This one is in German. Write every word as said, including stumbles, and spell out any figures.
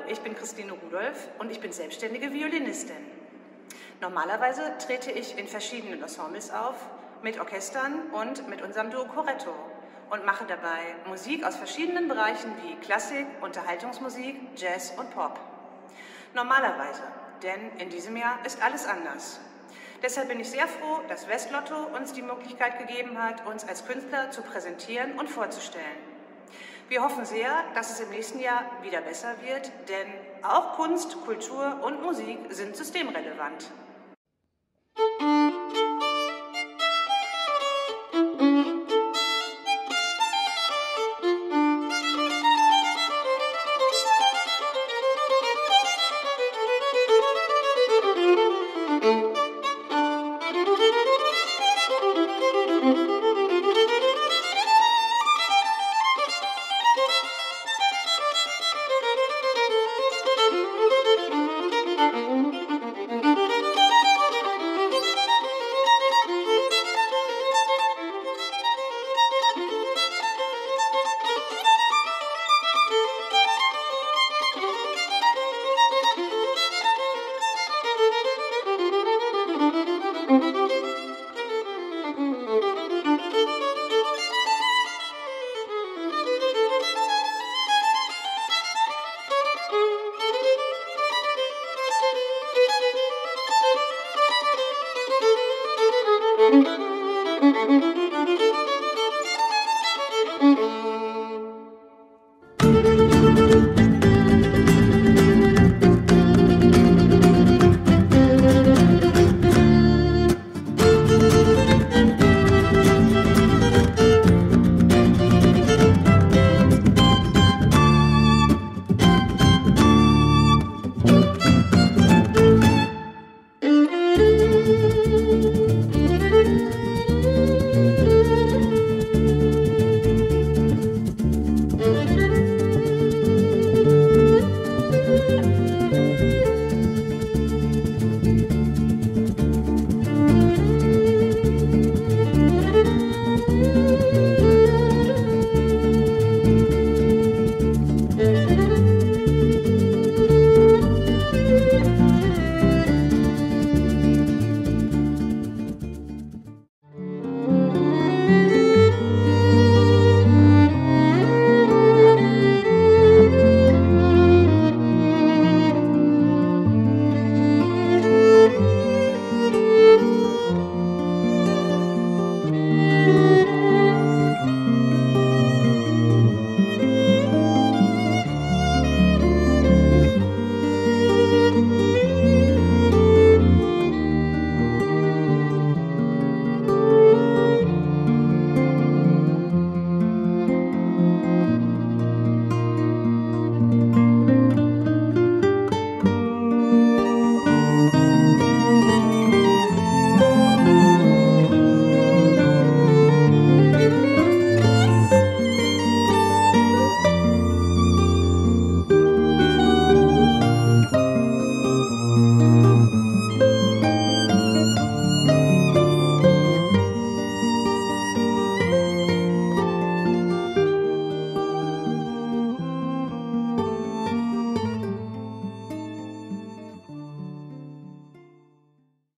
ich bin Christine Rudolph und ich bin selbstständige Violinistin. Normalerweise trete ich in verschiedenen Ensembles auf, mit Orchestern und mit unserem Duo Corretto und mache dabei Musik aus verschiedenen Bereichen wie Klassik, Unterhaltungsmusik, Jazz und Pop. Normalerweise, denn in diesem Jahr ist alles anders. Deshalb bin ich sehr froh, dass Westlotto uns die Möglichkeit gegeben hat, uns als Künstler zu präsentieren und vorzustellen. Wir hoffen sehr, dass es im nächsten Jahr wieder besser wird, denn auch Kunst, Kultur und Musik sind systemrelevant.